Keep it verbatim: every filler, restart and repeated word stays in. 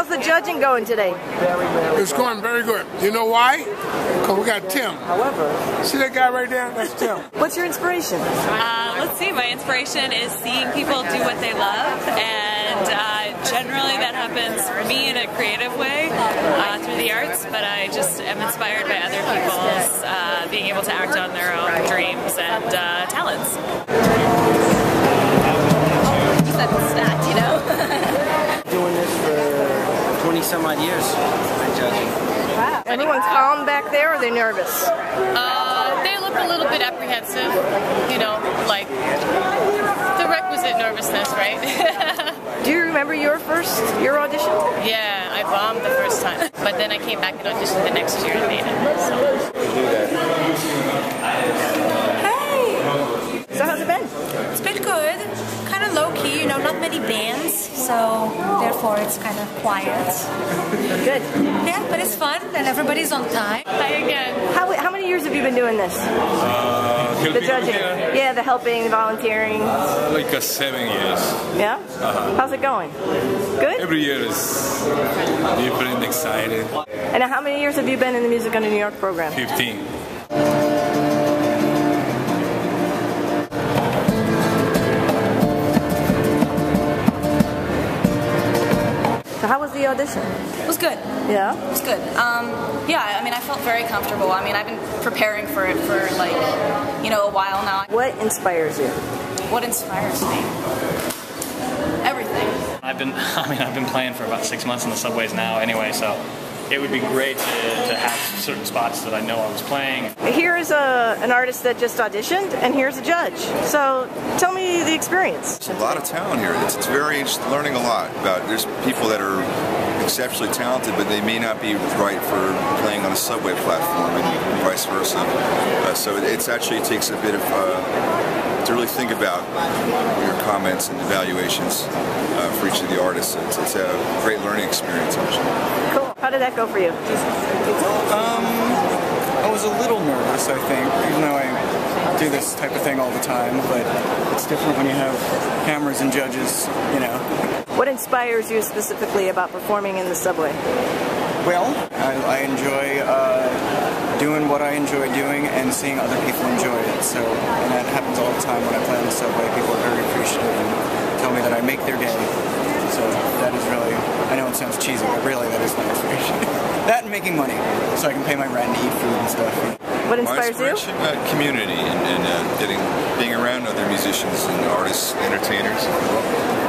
how's the judging going today? It's going very good. You know why? Because we got Tim. See that guy right there? That's Tim. What's your inspiration? Uh, let's see, my inspiration is seeing people do what they love, and uh, generally that happens for me in a creative way uh, through the arts, but I just am inspired by other people's uh, being able to act on their own dreams and uh, talents. Just that stat, you know? Doing this for twenty some odd years, I'm judging. Wow. Everyone's calm back there, or are they nervous? Uh, they look a little bit apprehensive, you know, like the requisite nervousness, right? Do you remember your first, your audition? Yeah, I bombed the first time, but then I came back and auditioned the next year and made it. So. Hey! So how's it been? It's been good. Kind of low-key, you know, not many bands, so therefore it's kind of quiet. Good. Yeah, but it's fun and everybody's on time. Hi again. How, how many years have you been doing this? Uh, the judging? Here. Yeah, the helping, the volunteering. Uh, like uh, seven years. Yeah? Uh-huh. How's it going? Good? Every year is different and exciting. And how many years have you been in the Music on the New York program? Fifteen. So how was the audition? It was good. Yeah? It was good. Um, yeah, I mean, I felt very comfortable. I mean, I've been preparing for it for like, you know, a while now. What inspires you? What inspires me? Everything. I've been, I mean, I've been playing for about six months in the subways now anyway, so it would be great to, to have certain spots that I know I was playing. Here's a, an artist that just auditioned, and here's a judge. So tell me the experience. There's a lot of talent here. It's, it's very interesting, learning a lot about, there's people that are exceptionally talented, but they may not be right for playing on a subway platform and vice versa. Uh, so it it's actually takes a bit of, uh, to really think about your comments and evaluations uh, for each of the artists. It's, it's a great learning experience, actually. Cool. How did that go for you? Um, I was a little nervous, I think, even though I do this type of thing all the time, but it's different when you have cameras and judges, you know. What inspires you specifically about performing in the subway? Well, I, I enjoy uh, doing what I enjoy doing and seeing other people enjoy it, so, and that happens all the time when I play on the subway. People are very appreciative and tell me that I make their day. So that is really, I know it sounds cheesy, but really that is my inspiration. That and making money, so I can pay my rent and eat food and stuff. What inspires my inspiration, you? Uh, community and, and uh, getting, being around other musicians and artists, entertainers.